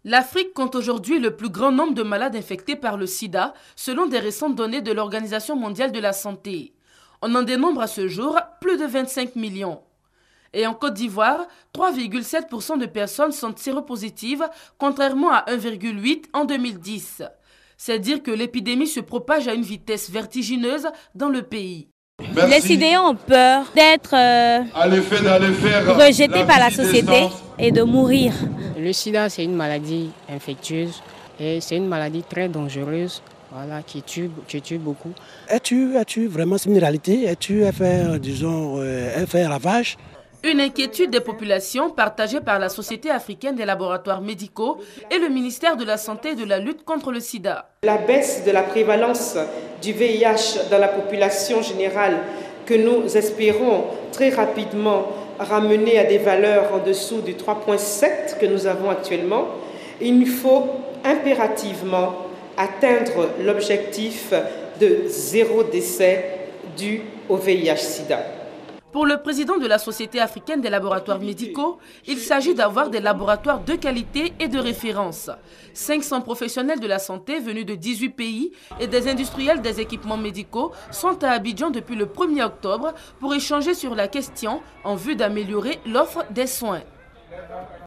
L'Afrique compte aujourd'hui le plus grand nombre de malades infectés par le sida, selon des récentes données de l'Organisation mondiale de la santé. On en dénombre à ce jour plus de 25 millions. Et en Côte d'Ivoire, 3,7% de personnes sont séropositives, contrairement à 1,8% en 2010. C'est dire que l'épidémie se propage à une vitesse vertigineuse dans le pays. Merci. Les sidéens ont peur d'être rejetés par la société et de mourir. Le sida, c'est une maladie infectieuse et c'est une maladie très dangereuse, voilà, qui tue beaucoup. Es-tu vraiment, c'est une réalité? Es-tu fait ravage? Une inquiétude des populations partagée par la Société africaine des laboratoires médicaux et le ministère de la Santé et de la lutte contre le sida. La baisse de la prévalence du VIH dans la population générale que nous espérons très rapidement ramener à des valeurs en dessous du 3,7 que nous avons actuellement, il nous faut impérativement atteindre l'objectif de 0 décès dû au VIH-Sida. Pour le président de la Société africaine des laboratoires médicaux, il s'agit d'avoir des laboratoires de qualité et de référence. 500 professionnels de la santé venus de 18 pays et des industriels des équipements médicaux sont à Abidjan depuis le 1er octobre pour échanger sur la question en vue d'améliorer l'offre des soins.